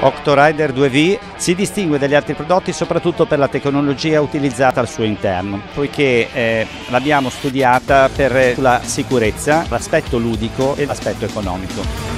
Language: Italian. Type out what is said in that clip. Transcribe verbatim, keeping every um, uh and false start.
Octorider due V si distingue dagli altri prodotti soprattutto per la tecnologia utilizzata al suo interno, poiché eh, l'abbiamo studiata per la sicurezza, l'aspetto ludico e l'aspetto economico.